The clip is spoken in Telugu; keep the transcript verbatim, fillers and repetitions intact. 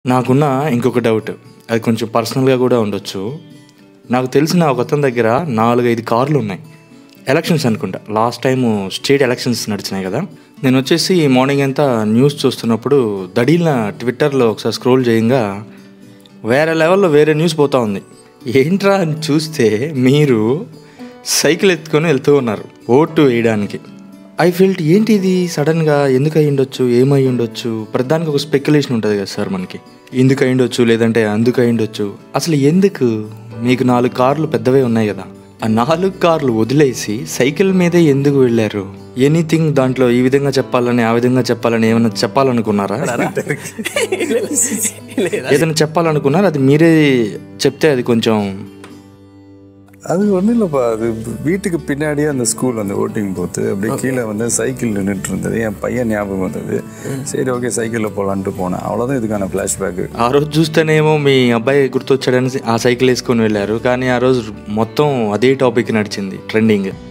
నాకున్న ఇంకొక డౌట్, అది కొంచెం పర్సనల్గా కూడా ఉండొచ్చు. నాకు తెలిసిన ఒక అతని దగ్గర నాలుగైదు కార్లు ఉన్నాయి. ఎలక్షన్స్ అనుకుంటా, లాస్ట్ టైము స్టేట్ ఎలక్షన్స్ నడిచినాయి కదా. నేను వచ్చేసి మార్నింగ్ అంతా న్యూస్ చూస్తున్నప్పుడు దడీల ట్విట్టర్లో ఒకసారి స్క్రోల్ చేయంగా వేరే లెవెల్లో వేరే న్యూస్ పోతూ ఉంది. ఏంట్రా అని చూస్తే మీరు సైకిల్ ఎత్తుకొని వెళ్తూ ఉన్నారు ఓటు వేయడానికి. ఐ ఫీల్ట్ ఏంటి ఇది సడన్గా ఎందుకు అయ్యి ఉండొచ్చు, ఏమై ఉండొచ్చు, ప్రతిదానికి ఒక స్పెక్యులేషన్ ఉంటుంది కదా సార్ మనకి. ఎందుకు అయ్యి ఉండొచ్చు, లేదంటే అందుకు అయ్యి ఉండొచ్చు. అసలు ఎందుకు? మీకు నాలుగు కార్లు పెద్దవే ఉన్నాయి కదా, ఆ నాలుగు కార్లు వదిలేసి సైకిల్ మీదే ఎందుకు వెళ్ళారు? ఎనీథింగ్ దాంట్లో ఈ విధంగా చెప్పాలని ఆ విధంగా చెప్పాలని ఏమైనా చెప్పాలనుకున్నారా? ఏదైనా చెప్పాలనుకున్నారా? అది మీరే చెప్తే అది కొంచెం. அது ஒன்றும் இல்லைப்பா, அது வீட்டுக்கு பின்னாடியே அந்த ஸ்கூல் அந்த ஓட்டிங் போத்து அப்படியே கீழே வந்து சைக்கிள் நின்றுட்டு இருந்தது. என் பையன் ஞாபகம் வந்தது. சரி ஓகே சைக்கிளில் போகலான்ட்டு போனேன். అவ்வளోதான் இதுக்கான ఫ్లాష్బ్యాక్. ఆ రోజు చూస్తేనేమో మీ అబ్బాయి గుర్తొచ్చాడని ఆ సైకిల్ వేసుకొని వెళ్ళారు, కానీ ఆ రోజు మొత్తం అదే టాపిక్ నడిచింది ట్రెండింగ్.